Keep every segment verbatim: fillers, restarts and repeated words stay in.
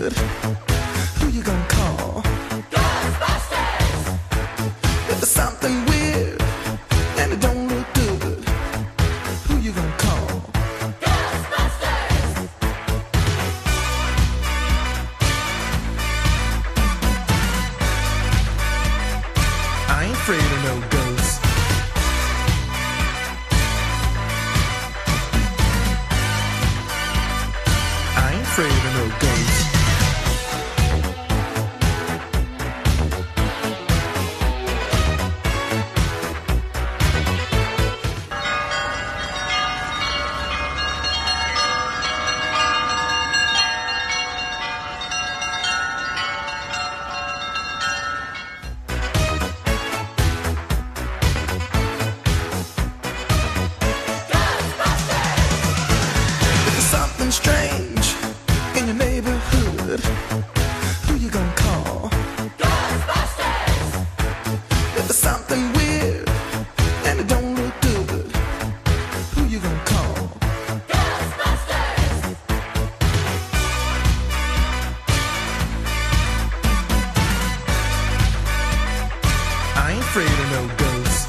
neighborhood, who you gonna call? Ghostbusters! If there's something weird and it don't look good, who you gonna call? Ghostbusters! I ain't afraid of no ghosts. I ain't afraid of no ghosts. Strange in your neighborhood, who you gonna call? Ghostbusters! If there's something weird and it don't look good, who you gonna call? Ghostbusters! I ain't afraid of no ghosts.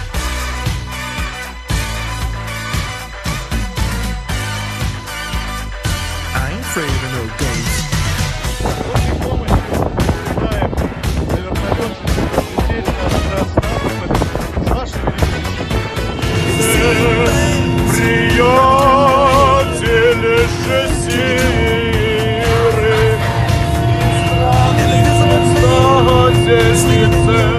Afraid of no ghosts. Приятели,